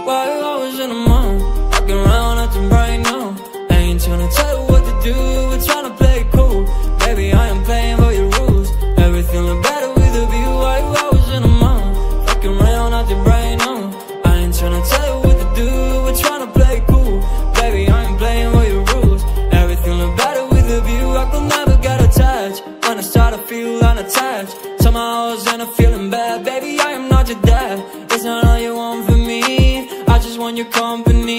why you always in the mood? Walking around acting right now. I ain't tryna tell you what to do, we're tryna play it cool. Baby, I am playing by your rules. Everything look better with a view. Why you always in the mood? Walking around acting right now. I ain't tryna tell you what to do, we're tryna play it cool. Baby, I am playing by your rules. Everything look better with a view. I could never get attached. When I start to feel unattached, somehow I was in a feeling bad. Baby, I am not your dad. It's not all you want from me, I just want your company.